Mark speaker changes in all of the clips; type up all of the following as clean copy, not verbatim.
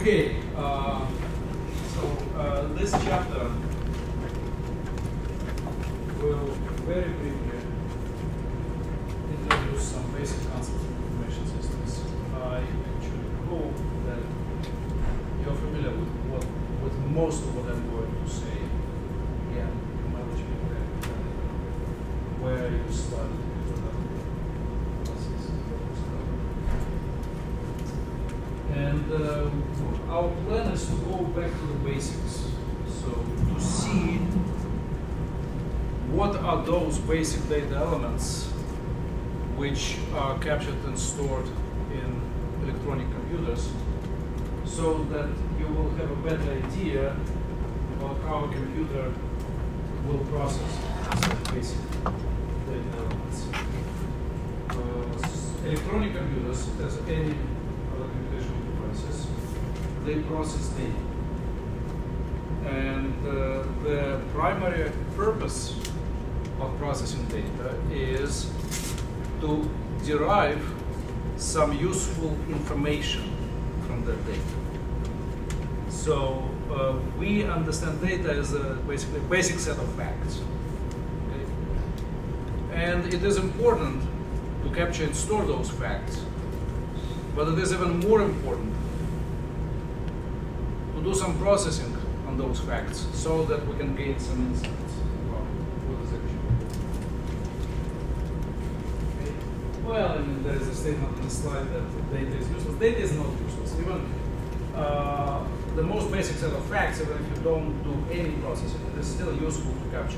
Speaker 1: Okay, this chapter will very briefly introduce some basic concepts of information systems. I actually hope that you're familiar with most of what I'm going to say. Again, knowledge where you study and our plan is to go back to the basics. So to see what are those basic data elements which are captured and stored in electronic computers, so that you will have a better idea about how a computer will process these basic data elements. Electronic computers, as any other computational devices, they process data. And the primary purpose of processing data is to derive some useful information from that data. So we understand data as basically a basic set of facts. Okay? And it is important to capture and store those facts, but it is even more important to do some processing on those facts so that we can gain some insights about what is actually okay. Well, I mean, there is a statement on the slide that data is useless. Data is not useless. Even the most basic set of facts, even if you don't do any processing, it is still useful to capture.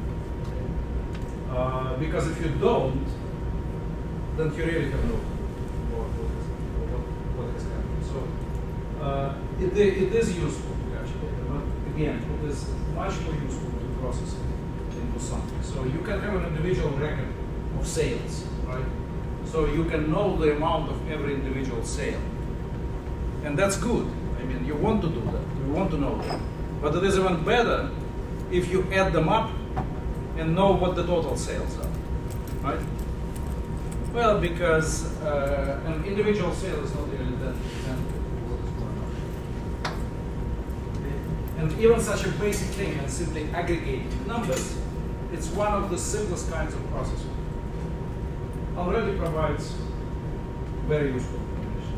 Speaker 1: Okay? Because if you don't, then you really have no clue what is happening. So it is useful to capture data, but again, it is much more useful to process it into something. So you can have an individual record of sales, right? So you can know the amount of every individual sale. And that's good. I mean, you want to do that. You want to know that. But it is even better if you add them up and know what the total sales are, right? Well, because an individual sale is not really that dependent on what is going on. And even such a basic thing as simply aggregating numbers, it's one of the simplest kinds of processing. Already provides very useful information.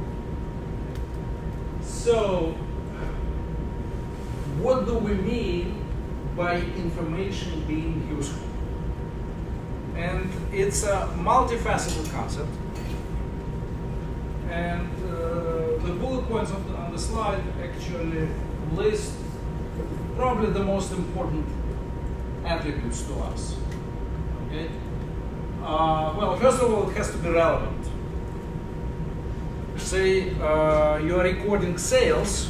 Speaker 1: So, what do we mean by information being useful? And it's a multifaceted concept. And the bullet points on the slide actually list probably the most important attributes to us. Okay? Well, first of all, it has to be relevant. Say you are recording sales.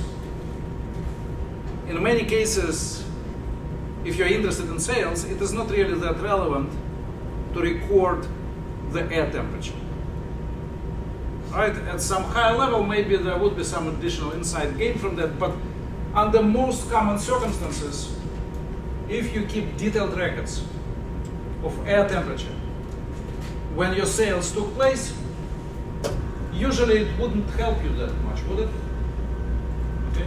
Speaker 1: In many cases, if you're interested in sales, it is not really that relevant to record the air temperature. Right? At some higher level, maybe there would be some additional insight gained from that, but under most common circumstances, if you keep detailed records of air temperature when your sales took place, usually it wouldn't help you that much, would it? Okay.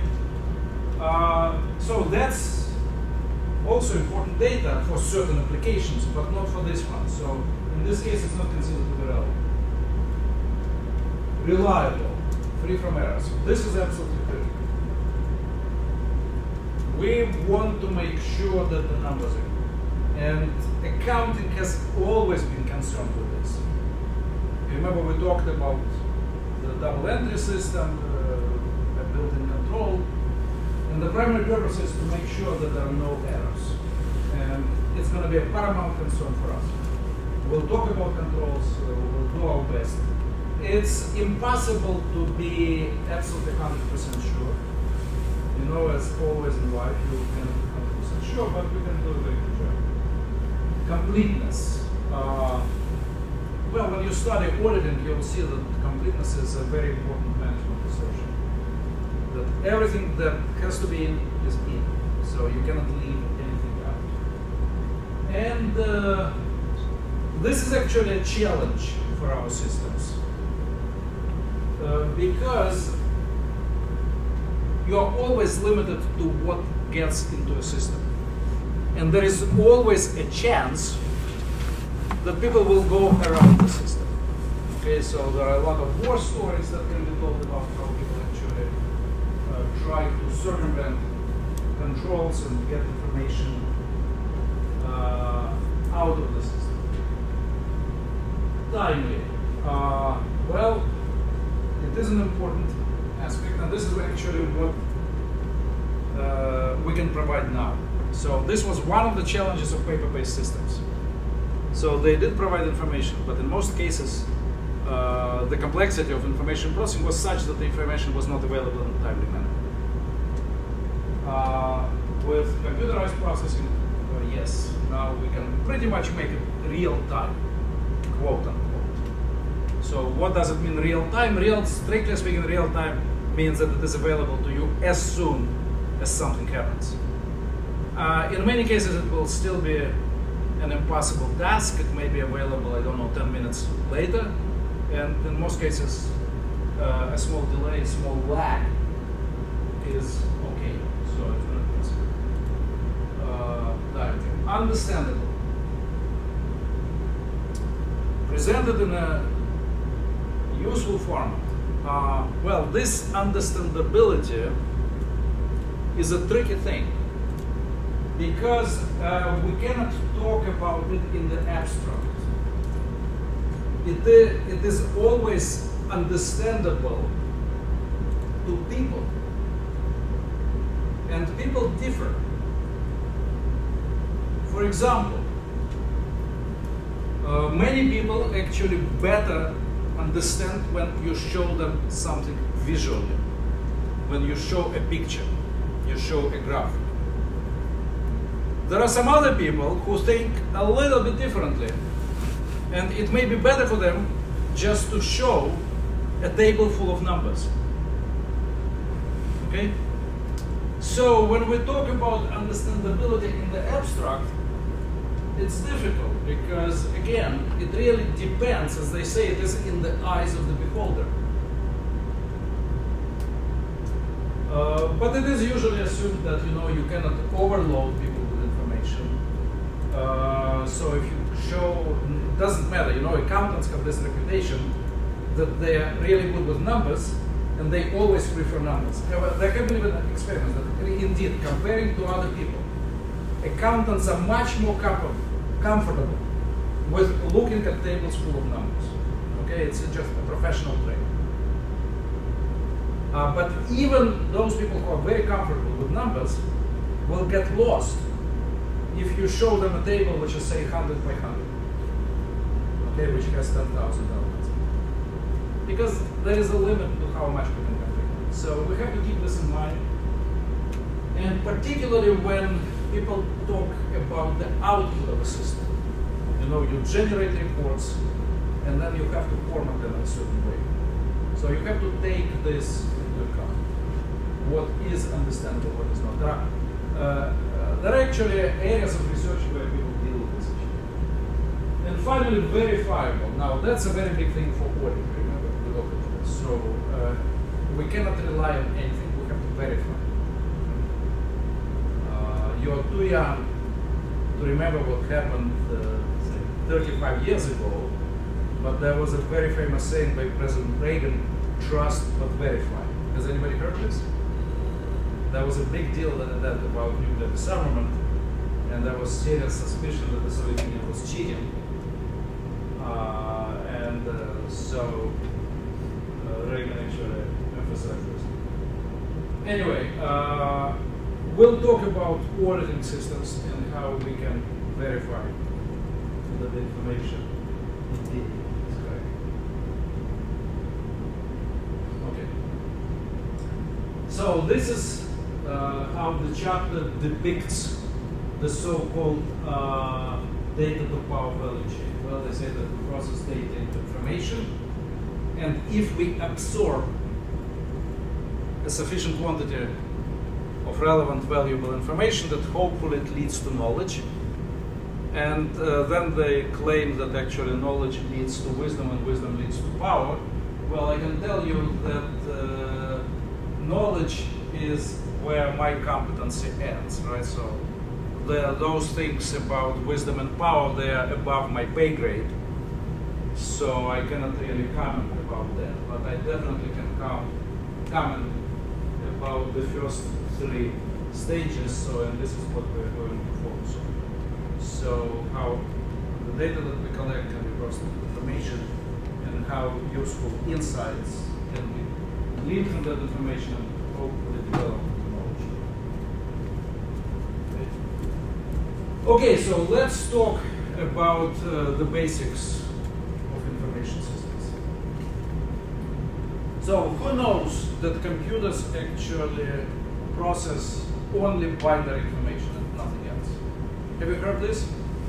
Speaker 1: So that's also important data for certain applications, but not for this one. So in this case, it's not considered to be relevant. Reliable, free from errors. This is absolutely critical. We want to make sure that the numbers are good. And accounting has always been concerned with this. Remember, we talked about the double entry system, the built-in control. And the primary purpose is to make sure that there are no errors. And it's going to be a paramount concern for us. We'll talk about controls, we'll do our best. It's impossible to be absolutely 100% sure. You know, as always in life, you can be 100% sure, but we can do a very good job. Completeness. Well, when you study auditing, you'll see that completeness is a very important management assertion. That everything that has to be in is in, so you cannot leave anything out. And this is actually a challenge for our systems because you are always limited to what gets into a system. And there is always a chance that people will go around the system. Okay, so there are a lot of war stories that can be told about how people actually try to circumvent controls and get information out of the system. Timely. Well, it is an important aspect, and this is actually what we can provide now. So this was one of the challenges of paper-based systems. So they did provide information, but in most cases, the complexity of information processing was such that the information was not available in a timely manner. With computerized processing, yes, now we can pretty much make it real time, quote unquote. So what does it mean real time? Strictly speaking, real time means that it is available to you as soon as something happens. In many cases, it will still be an impossible task. It may be available, I don't know, 10 minutes later. And in most cases, a small delay, a small lag is okay. So it's not considered time. Understandable. Presented in a useful format. Well, this understandability is a tricky thing, because we cannot talk about it in the abstract. It is always understandable to people, and people differ. For example, many people actually better understand when you show them something visually, when you show a picture, you show a graph. There are some other people who think a little bit differently, and it may be better for them just to show a table full of numbers. Okay? So when we talk about understandability in the abstract, it's difficult because, again, it really depends, as they say, it is in the eyes of the beholder. But it is usually assumed that you cannot overload people with information. So if you show, it doesn't matter. Accountants have this reputation that they are really good with numbers, and they always prefer numbers. There have been even experiments that, indeed, comparing to other people, accountants are much more comfortable with looking at tables full of numbers. Okay, it's just a professional trait. But even those people who are very comfortable with numbers will get lost if you show them a table which is, say, 100 by 100, okay, which has 10,000 elements. Because there is a limit to how much we can comprehend. So we have to keep this in mind. And particularly when people talk about the output of a system. You generate reports, and then you have to format them in a certain way. So you have to take this into account. What is understandable, what is not. There are actually areas of research where people deal with this issue. And finally, verifiable. Now, that's a very big thing for audit, remember, with auditors. So we cannot rely on anything, we have to verify. You're too young to remember what happened 35 years ago, but there was a very famous saying by President Reagan, trust but verify. Has anybody heard this? There was a big deal about nuclear disarmament, and there was serious suspicion that the Soviet Union was cheating. So Reagan actually emphasized this. Anyway, we'll talk about auditing systems and how we can verify that the information indeed is correct. Okay. So this is how the chapter depicts the so-called data to power value chain. Well, they say that we process data into information, and if we absorb a sufficient quantity of relevant, valuable information, that hopefully it leads to knowledge. And then they claim that actually knowledge leads to wisdom and wisdom leads to power. Well, I can tell you that knowledge is where my competency ends, right? So those things about wisdom and power, they are above my pay grade. So I cannot really comment about that, but I definitely can comment about the first three stages. So, and this is what we're going to focus on. So how the data that we collect can be processed into information, and how useful insights can be gleaned from that information and hopefully develop knowledge. Okay, so let's talk about the basics of information systems. So who knows that computers actually process only binary information and nothing else? Have you heard this?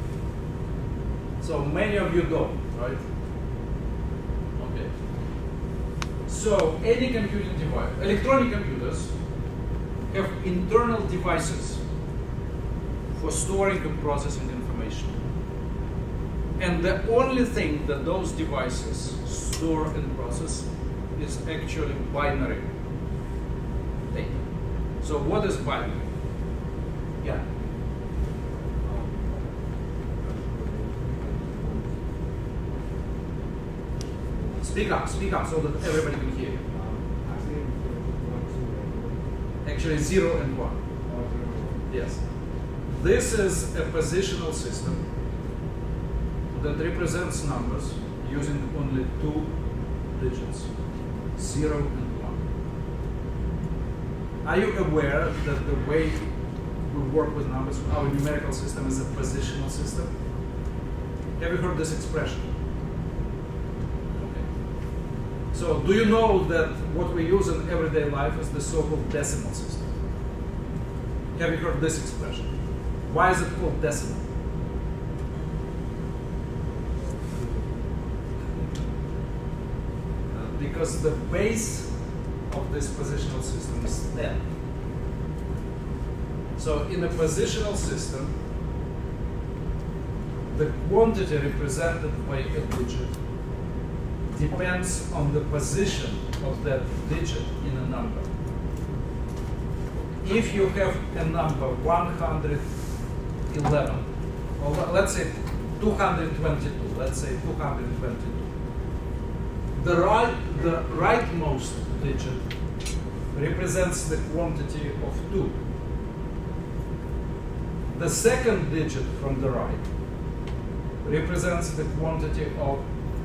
Speaker 1: So many of you don't, right? Okay. So any computing device, electronic computers have internal devices for storing and processing information. And the only thing that those devices store and process is actually binary data. So what is binary? Yeah. Speak up so that everybody can hear you. Actually 0 and 1. Yes. This is a positional system that represents numbers using only 2 digits, 0 and 1. Are you aware that the way we work with numbers, our numerical system is a positional system? Have you heard this expression? Okay. So do you know that what we use in everyday life is the so-called decimal system? Have you heard this expression? Why is it called decimal? Because the base of this positional system is 10. So in a positional system, the quantity represented by a digit depends on the position of that digit in a number. If you have a number 111, or let's say 222, let's say 222, the rightmost digit represents the quantity of 2. The second digit from the right represents the quantity of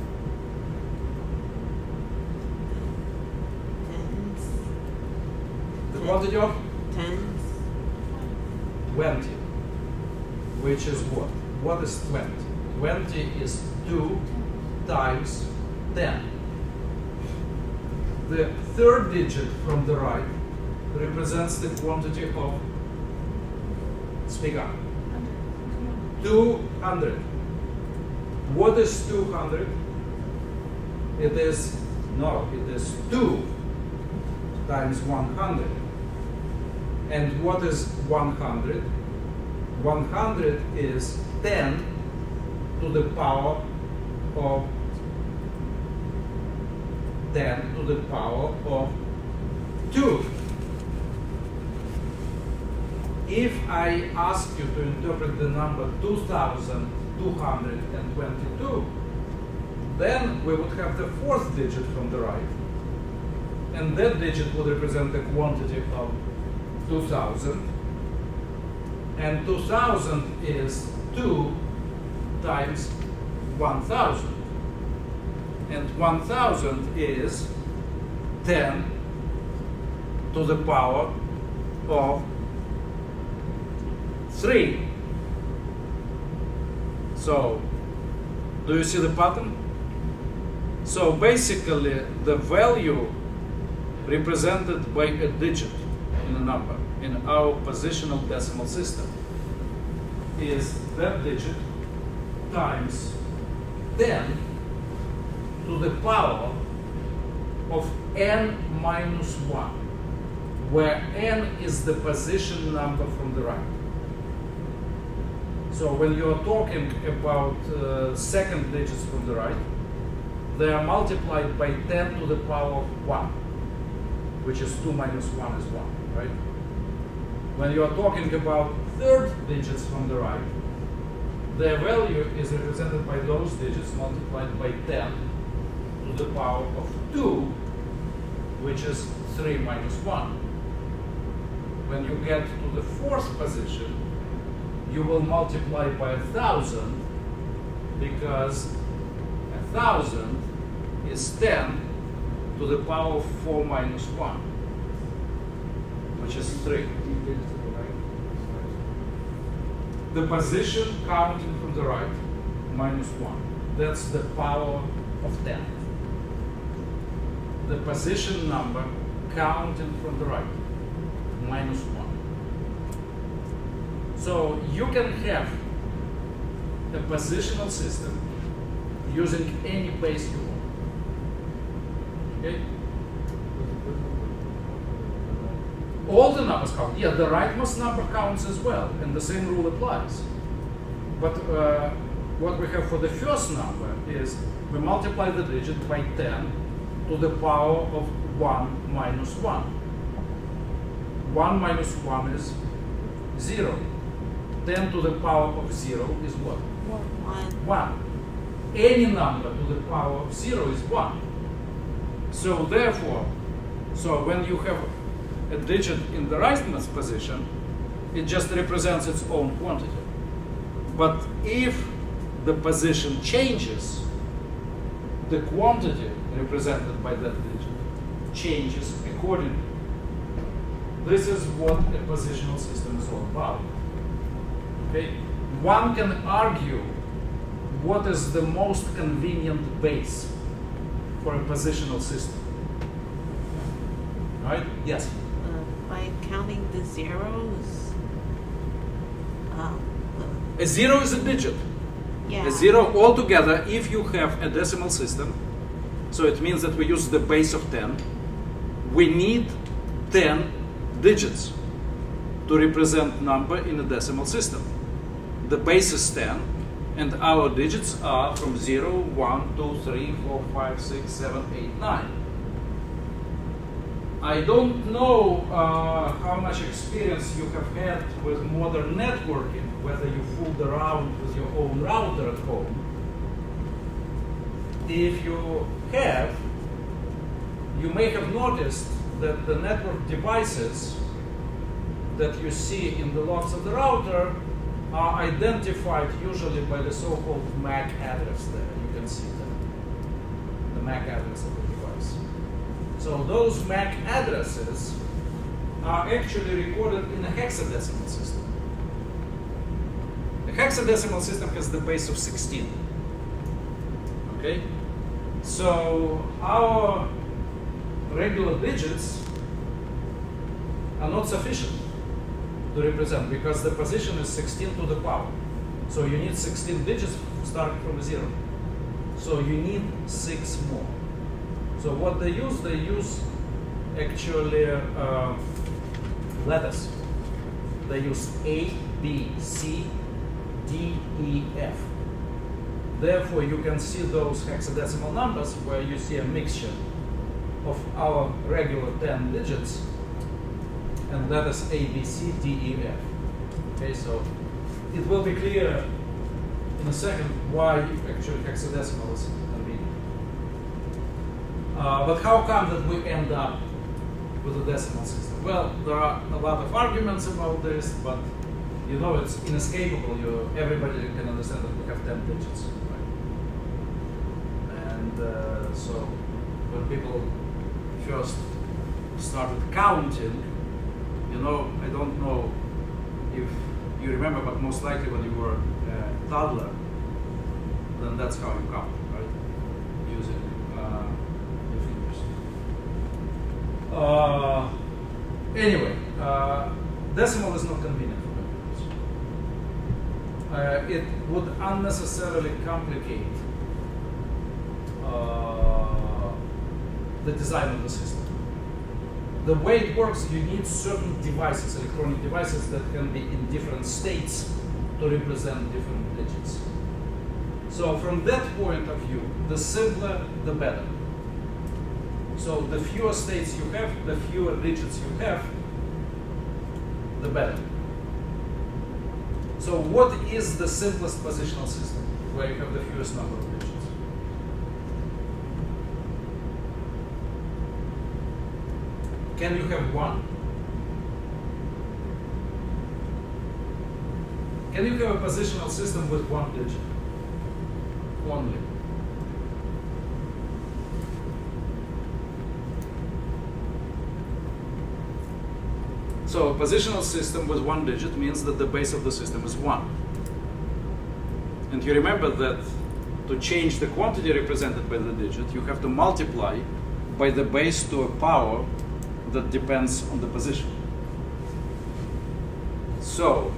Speaker 2: tens.
Speaker 1: The quantity of
Speaker 2: Tens.
Speaker 1: 20, which is what? What is 20? 20 is 2 times 10. The third digit from the right represents the quantity of, speak up, 200. What is 200? It is 2 times 100. And what is 100? 100 is 10 to the power of 10 to the power of 2. If I ask you to interpret the number 2222, then we would have the fourth digit from the right. And that digit would represent the quantity of 2000. And 2000 is 2 times 1000. And 1000 is 10 to the power of 3. So, do you see the pattern? So basically, the value represented by a digit in a number in our positional decimal system is that digit times 10 to the power of n minus 1, where n is the position number from the right. So when you are talking about second digits from the right, they are multiplied by 10 to the power of 1. which is 2 minus 1 is 1, right? When you are talking about third digits from the right, their value is represented by those digits multiplied by 10 to the power of 2, which is 3 minus 1. When you get to the fourth position, you will multiply by 1,000, because 1,000 is 10 to the power of 4 minus 1, which is 3. The position counting from the right, minus 1. That's the power of 10. The position number counting from the right, minus 1. So you can have a positional system using any base you want. Okay? All the numbers count. Yeah, the rightmost number counts as well, and the same rule applies. But what we have for the first number is we multiply the digit by 10 to the power of 1 minus 1. 1 minus 1 is 0. 10 to the power of 0 is what? 1. Any number to the power of 0 is 1. So therefore, when you have a digit in the rightmost position, it just represents its own quantity. But if the position changes, the quantity represented by that digit changes accordingly. This is what a positional system is all about. Okay? One can argue what is the most convenient base for a positional system. Right? Yes?
Speaker 2: By counting the zeros.
Speaker 1: A zero is a digit.
Speaker 2: Yeah.
Speaker 1: A zero altogether, if you have a decimal system, so it means that we use the base of 10, we need 10 digits to represent number in a decimal system. The base is 10, and our digits are from 0, 1, 2, 3, 4, 5, 6, 7, 8, 9. I don't know how much experience you have had with modern networking, whether you fooled around with your own router at home. If you have, you may have noticed that the network devices that you see in the logs of the router are identified usually by the so-called MAC address there. You can see that, the MAC address of the device. So those MAC addresses are actually recorded in a hexadecimal system. The hexadecimal system has the base of 16. Okay? So our regular digits are not sufficient to represent, because the position is 16 to the power. So you need 16 digits starting from 0. So you need 6 more. So what they use actually letters. They use A, B, C, D, E, F. Therefore, you can see those hexadecimal numbers where you see a mixture of our regular 10 digits and letters A, B, C, D, E, F. Okay, so it will be clear in a second why actually hexadecimal is convenient. But how come that we end up with a decimal system? Well, there are a lot of arguments about this, but you know it's inescapable. Everybody can understand that we have 10 digits, right? And so when people first started counting, you know, I don't know if you remember, but most likely when you were a toddler, then that's how you count, right? Using your fingers. Anyway, decimal is not convenient for computers. It would unnecessarily complicate the design of the system. The way it works, you need certain devices, electronic devices, that can be in different states to represent different digits. So from that point of view, the simpler, the better. So the fewer states you have, the fewer digits you have, the better. So what is the simplest positional system where you have the fewest number of digits? Can you have one? Can you have a positional system with one digit only? So a positional system with one digit means that the base of the system is 1. And you remember that to change the quantity represented by the digit, you have to multiply by the base to a power that depends on the position. So,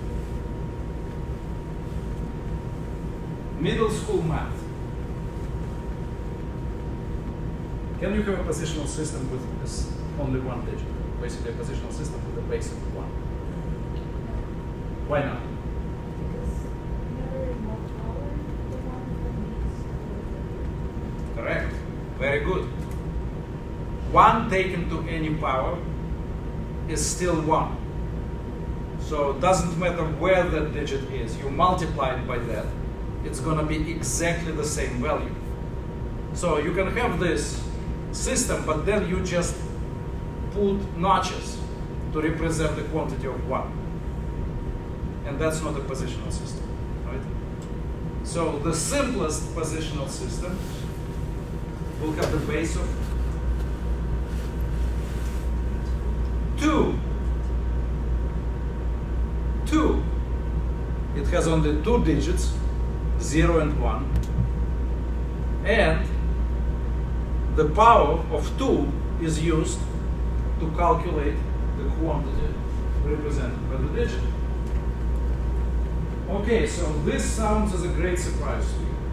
Speaker 1: middle school math. Can you have a positional system with this only one digit? Basically a positional system with a base of 1. Why not? Correct. Very good. 1 taken to any power is still 1. So it doesn't matter where that digit is. You multiply it by that, it's going to be exactly the same value. So you can have this system, but then you just put notches to represent the quantity of 1. And that's not a positional system, right? So the simplest positional system will have the base of 2. 2. It has only 2 digits, 0 and 1. And the power of 2 is used to calculate the quantity represented by the digit. Okay, so this sounds as a great surprise to you.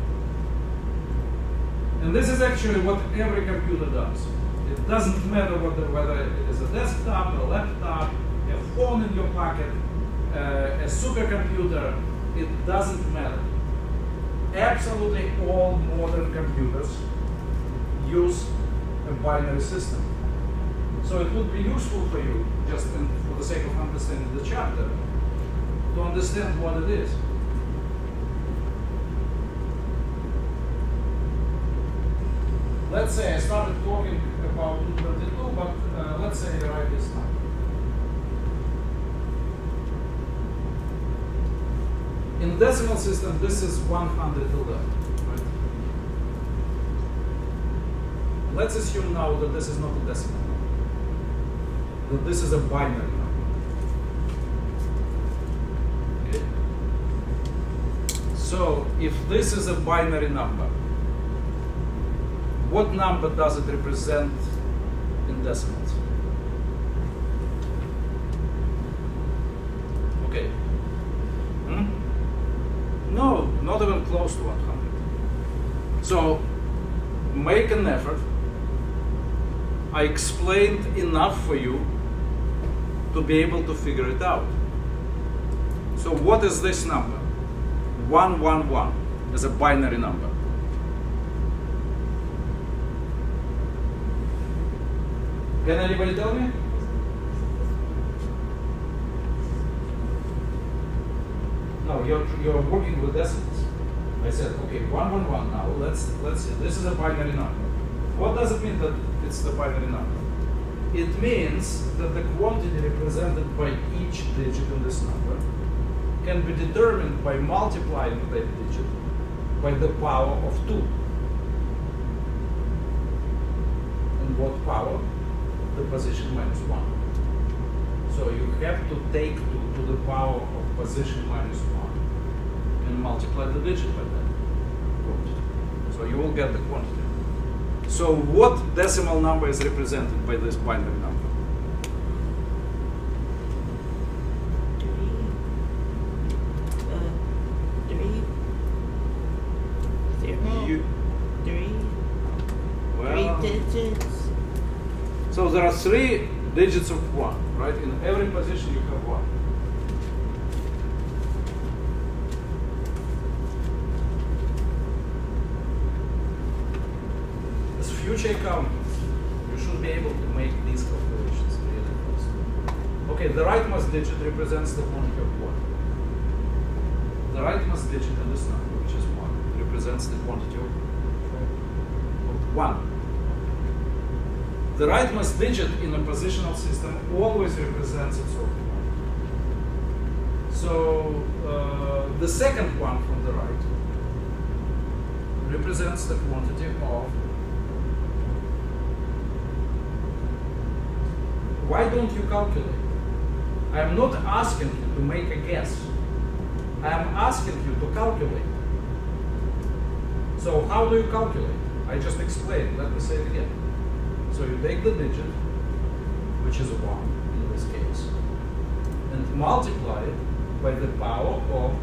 Speaker 1: And this is actually what every computer does. It doesn't matter whether it is a desktop, a laptop, a phone in your pocket, a supercomputer, it doesn't matter. Absolutely all modern computers use a binary system. So it would be useful for you, just for the sake of understanding the chapter, to understand what it is. Let's say I started talking about 222, but let's say I write this now. In decimal system, this is 111, right? Let's assume now that this is not a decimal number, that this is a binary number. Okay? So if this is a binary number, what number does it represent in decimals? Okay. No, not even close to 100. So make an effort. I explained enough for you to be able to figure it out. So what is this number? 111 is a binary number. Can anybody tell me? No, you're working with decimals. I said, okay, 111 now. Let's see. This is a binary number. What does it mean that it's the binary number? It means that the quantity represented by each digit in this number can be determined by multiplying that digit by the power of 2. And what power? The position minus 1. So you have to take 2 to the power of position minus 1 and multiply the digit by that quantity. So you will get the quantity. So what decimal number is represented by this binary number?
Speaker 2: 3 digits.
Speaker 1: So there are 3 digits of 1, right? In every position you have 1. As future accountants, you be able to make these calculations really fast. Okay, the rightmost digit represents the quantity of what? The rightmost digit in this number, which is 1, represents the quantity of 1. The rightmost digit in a positional system always represents itself 1. So the second one from the right represents the quantity of. Why don't you calculate? I am not asking you to make a guess. I am asking you to calculate. So how do you calculate? I just explained. Let me say it again. So you take the digit, which is 1 in this case, and multiply it by the power of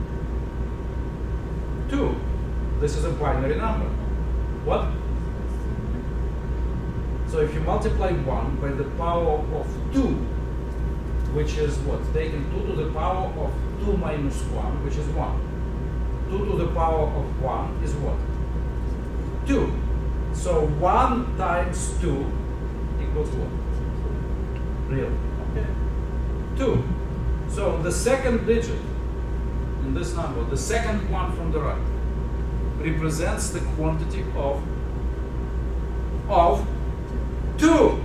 Speaker 1: 2. This is a binary number. What? So if you multiply 1 by the power of 2, which is what? Taking 2 to the power of 2 minus 1, which is 1. 2 to the power of 1 is what? 2. So 1 times 2 equals what? Really? Okay. 2. So the second digit in this number, the second one from the right, represents the quantity of 2.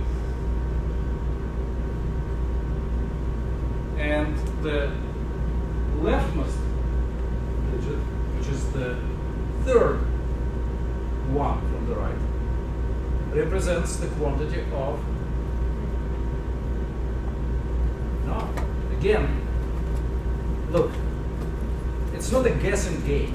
Speaker 1: And the leftmost digit, which is the third one from the right, represents the quantity of. No, again, look, it's not a guessing game.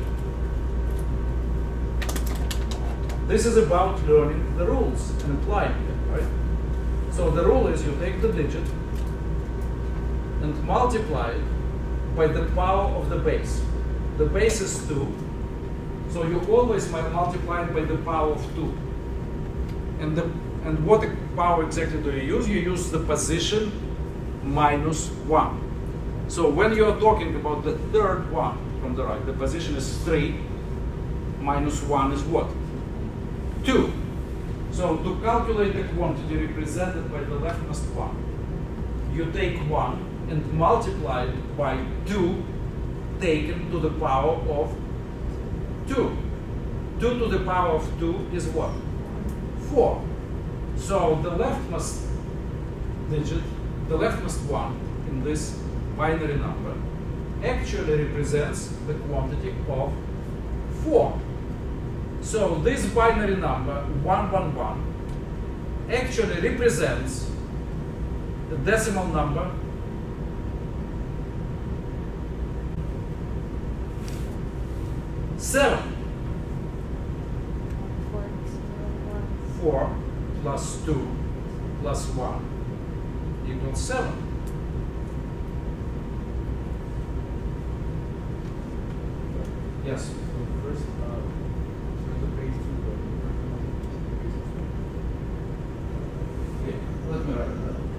Speaker 1: This is about learning the rules and applying them, right? So the rule is you take the digit and multiply it by the power of the base. The base is 2, so you always multiply it by the power of 2. And what power exactly do you use? You use the position minus 1. So when you are talking about the third one from the right, the position is 3, minus 1 is what? 2. So to calculate the quantity represented by the leftmost one, you take 1 and multiply it by 2 taken to the power of 2. 2 to the power of 2 is what? 4. So the leftmost digit, the leftmost one in this binary number actually represents the quantity of 4. So this binary number 111 actually represents the decimal number 7. 4 plus 2 plus 1 equals 7. Yes?
Speaker 3: First, the base 2,
Speaker 1: Okay, let me write that.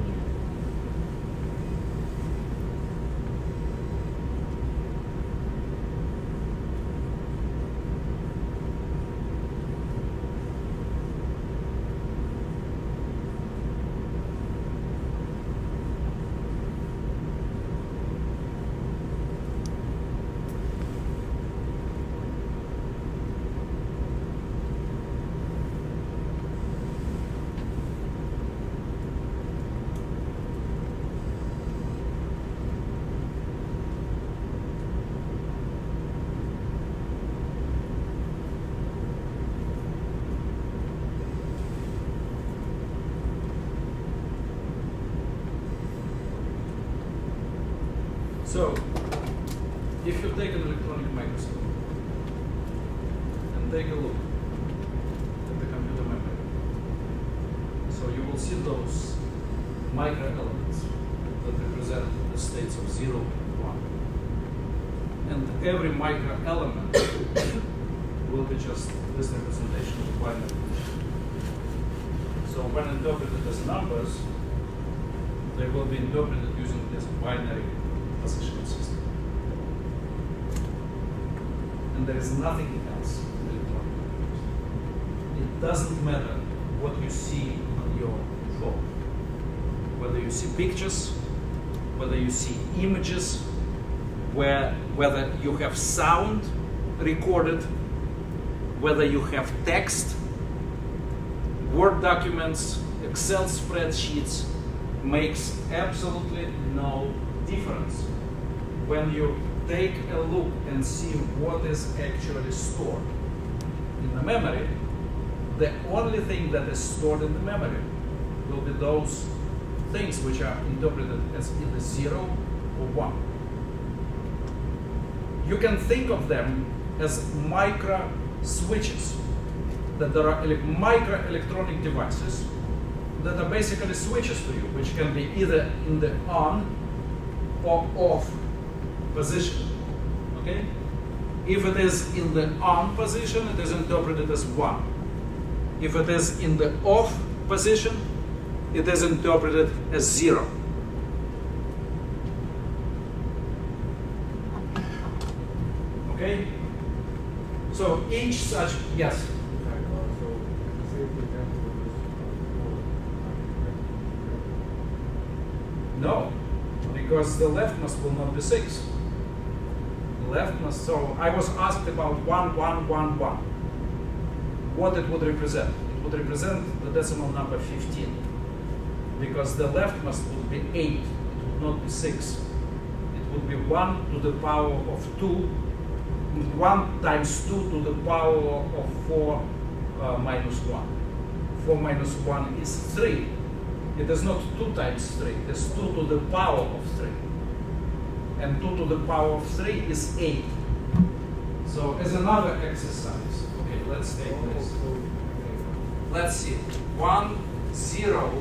Speaker 1: So, if you take an electronic microscope and take a look at the computer memory, so you will see those microelements that represent the states of 0 and 1. And every microelement will be just this representation of binary digit. So when interpreted as numbers, they will be interpreted using this binary positional system. And there is nothing else in electronic computers. It doesn't matter what you see on your phone. Whether you see pictures, whether you see images, whether you have sound recorded, whether you have text, Word documents, Excel spreadsheets, makes absolutely no difference when you take a look and see what is actually stored in the memory. The only thing that is stored in the memory will be those things which are interpreted as either 0 or 1. You can think of them as micro switches, that there are micro electronic devices that are basically switches to you, which can be either in the on or off position. Okay? If it is in the on position, it is interpreted as 1. If it is in the off position, it is interpreted as 0. Okay? So each such, yes?
Speaker 3: So, say for example,
Speaker 1: No, because the leftmost will not be 6. The leftmost, so I was asked about 1, 1, 1, 1. What it would represent? It would represent the decimal number 15. Because the leftmost would be 8, it would not be 6. It would be 1 to the power of 2, 1 times 2 to the power of 4 minus 1. 4 minus 1 is 3. It is not 2 times 3, it is 2 to the power of 3. And 2 to the power of 3 is 8. So as another exercise, okay, let's take this. Let's see, 1, 0,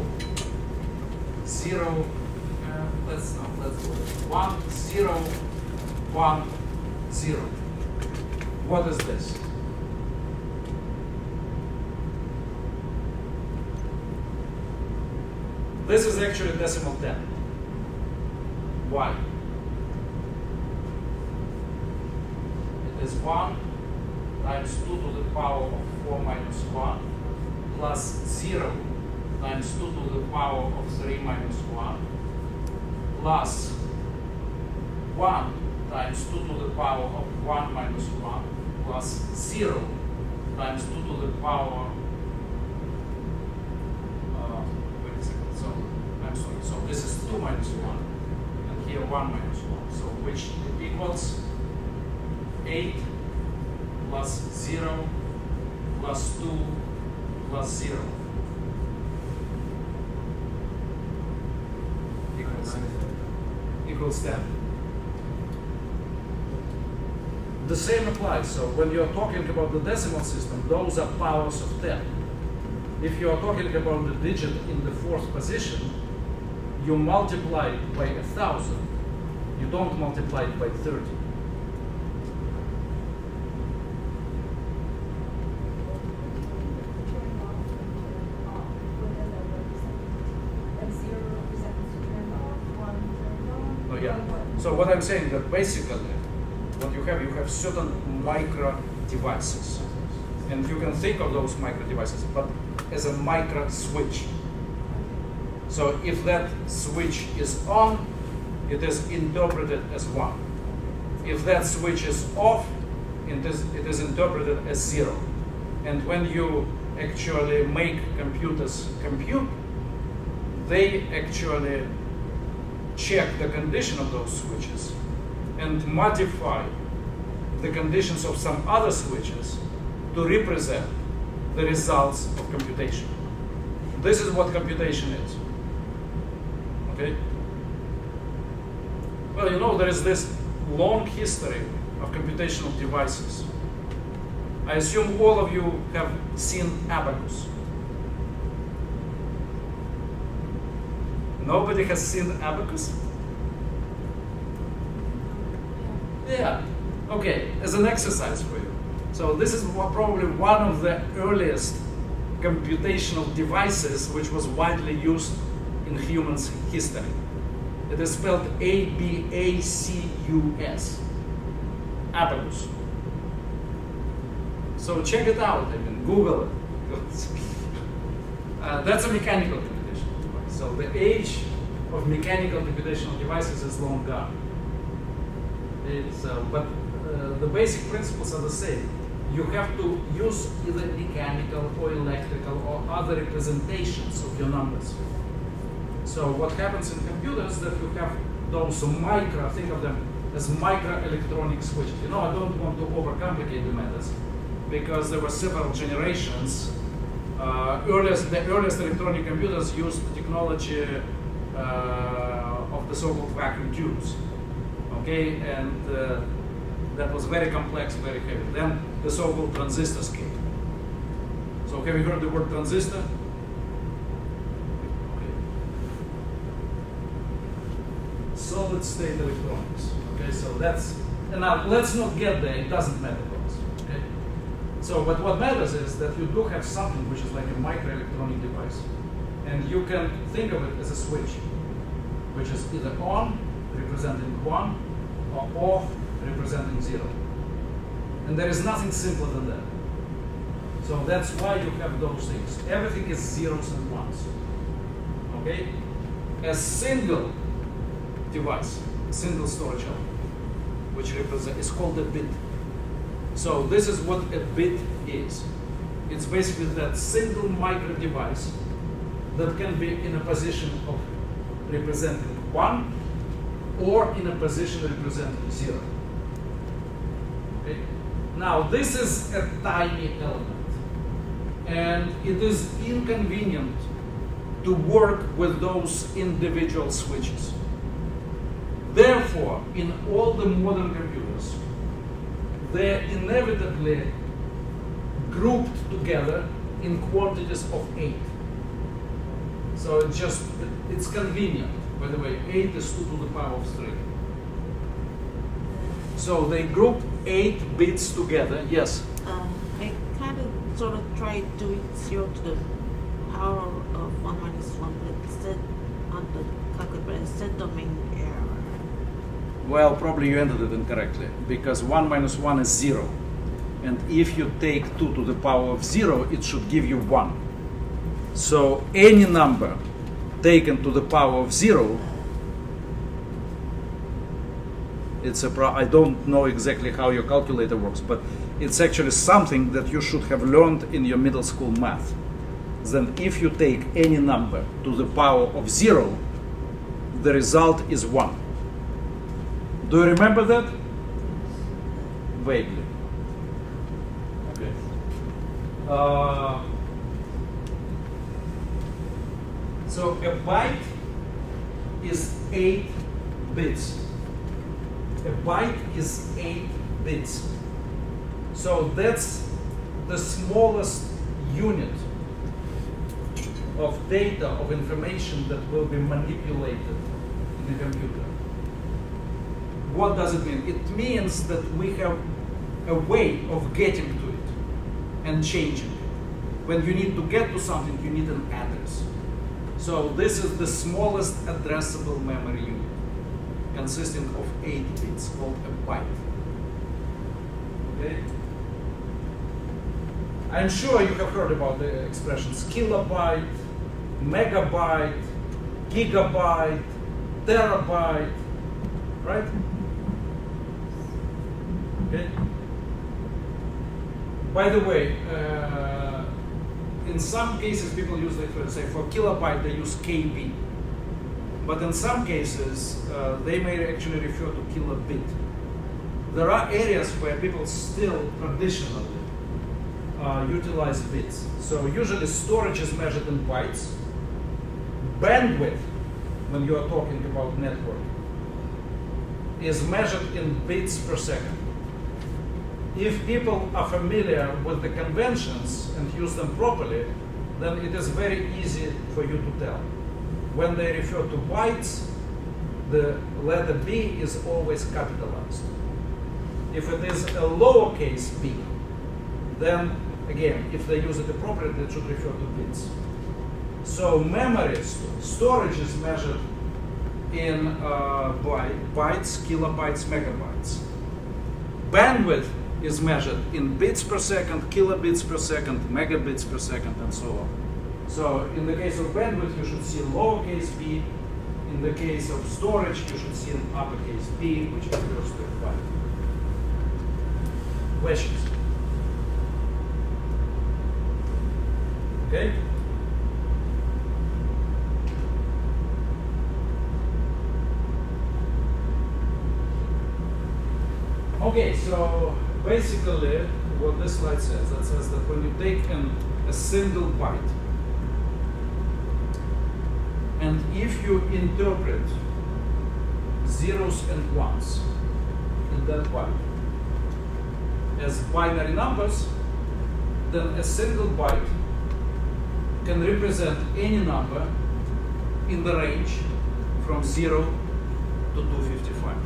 Speaker 1: 0, let's do it. 1, 0, 1, 0. What is this? This is actually decimal 10. Why? It is 1 times 2 to the power of 4 minus 1 plus 0 times 2 to the power of 3 minus 1 plus 1 times 2 to the power of 1 minus 1 plus 0 times 2 to the power, wait a second, so I'm sorry, so this is 2 minus 1 and here 1 minus 1, so which equals 8 plus 0 plus 2 plus 0 equals 10. The same applies. So when you're talking about the decimal system, those are powers of 10. If you are talking about the digit in the 4th position, you multiply it by 1,000. You don't multiply it by 30. Oh, yeah. So what I'm saying that basically, what you have certain micro devices. And you can think of those micro devices, but as a micro switch. So if that switch is on, it is interpreted as 1. If that switch is off, it is interpreted as 0. And when you actually make computers compute, they actually check the condition of those switches and modify the conditions of some other switches to represent the results of computation. This is what computation is. Okay? Well, you know, there is this long history of computational devices. I assume all of you have seen abacus. Nobody has seen abacus? Yeah. Okay, as an exercise for you. So this is probably one of the earliest computational devices which was widely used in humans' history. It is spelled A-B-A-C-U-S. Abacus. So check it out, I mean, Google it. That's a mechanical computational device. So the age of mechanical computational devices is long gone. But the basic principles are the same. You have to use either mechanical or electrical or other representations of your numbers. So what happens in computers that you have those micro, think of them as microelectronic switches. You know, I don't want to overcomplicate the matters because there were several generations. The earliest electronic computers used the technology of the so-called vacuum tubes. Okay, and that was very complex, very heavy. Then the so-called transistors came. So have you heard the word transistor? Okay. Solid state electronics. Okay, so that's, and now let's not get there, it doesn't matter to us. Okay? So, but what matters is that you do have something which is like a microelectronic device. And you can think of it as a switch, which is either on, representing 1, or off, representing 0. And there is nothing simpler than that. So that's why you have those things. Everything is zeros and ones. Okay? A single device, a single storage element, which is called a bit. So this is what a bit is. It's basically that single micro device that can be in a position of representing 1 or in a position representing 0. Okay? Now this is a tiny element, and it is inconvenient to work with those individual switches. Therefore, in all the modern computers, they're inevitably grouped together in quantities of 8. So it's convenient. By the way, 8 is 2 to the power of 3. So they group 8 bits together. Yes?
Speaker 2: I kind of sort of tried doing 0 to the power of 1 minus 1, but instead on the calculator, but instead domain error.
Speaker 1: Well, probably you entered it incorrectly, because 1 minus 1 is 0. And if you take 2 to the power of 0, it should give you 1. So any number taken to the power of 0, I don't know exactly how your calculator works, but it's actually something that you should have learned in your middle school math. Then if you take any number to the power of 0, the result is 1. Do you remember that? Vaguely. Okay. So a byte is 8 bits. A byte is 8 bits. So that's the smallest unit of data, of information that will be manipulated in a computer. What does it mean? It means that we have a way of getting to it and changing it. When you need to get to something, you need an address. So this is the smallest addressable memory unit, consisting of 8 bits, called a byte. Okay? I'm sure you have heard about the expressions kilobyte, megabyte, gigabyte, terabyte, right? Okay. By the way, in some cases people use, say for kilobyte they use KB, but in some cases they may actually refer to kilobit. There are areas where people still traditionally utilize bits. So usually storage is measured in bytes. Bandwidth, when you are talking about network, is measured in bits per second. If people are familiar with the conventions and use them properly, then it is very easy for you to tell. When they refer to bytes, the letter B is always capitalized. If it is a lowercase b, then again, if they use it appropriately, it should refer to bits. So memory storage is measured in bytes, kilobytes, megabytes. Bandwidth is measured in bits per second, kilobits per second, megabits per second, and so on. So in the case of bandwidth, you should see lowercase b. In the case of storage, you should see an uppercase P, which refers to a byte. Questions? Okay? Okay, so basically what this slide says, that says that when you take a single byte, and if you interpret zeros and ones in that byte as binary numbers, then a single byte can represent any number in the range from 0 to 255.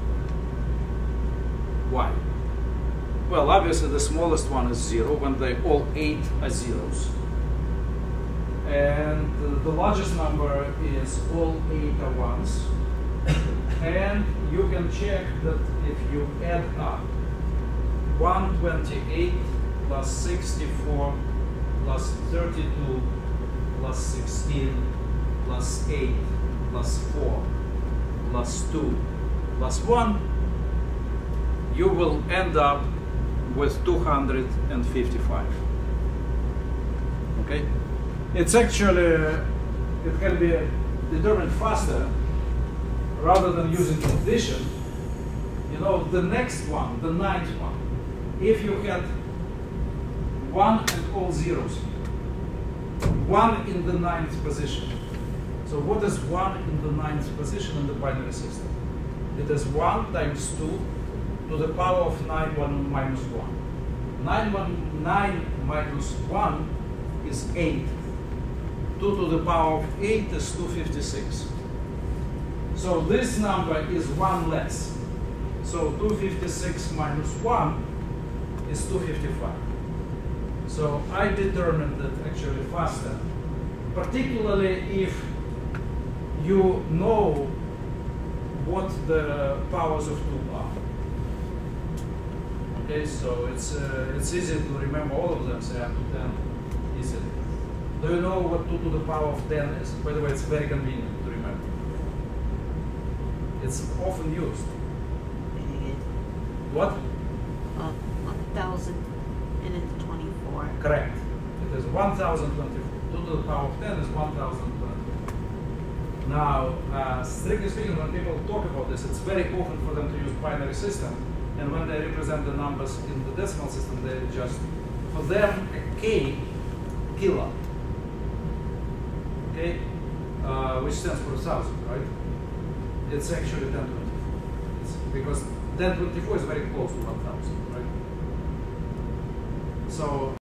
Speaker 1: Why? Well, obviously the smallest one is 0 when they all 8 are zeros. And the largest number is all 8 are ones. And you can check that if you add up 128 plus 64 plus 32 plus 16 plus 8 plus 4 plus 2 plus 1, you will end up with 255. Okay? It's actually, it can be determined faster rather than using addition. You know, the next one, the 9th one, if you had 1 and all zeros, 1 in the 9th position. So what is 1 in the 9th position in the binary system? It is 1 times 2 to the power of 9 1 minus 1. 9 minus 1 is 8. 2 to the power of 8 is 256. So this number is 1 less. So 256 minus 1 is 255. So I determined that actually faster, particularly if you know what the powers of 2 are. Okay, so it's easy to remember all of them, say up to 10 easily. Do you know what 2 to the power of 10 is? By the way, it's very convenient to remember. It's often used. What?
Speaker 2: 1024.
Speaker 1: Correct. It is 1024. 2 to the power of 10 is 1024. Now, strictly speaking, when people talk about this, it's very often for them to use binary system. And when they represent the numbers in the decimal system, they just, for them, a K, kilo, okay, which stands for 1,000, right? It's actually 1024. Because 1024 is very close to 1,000, right? So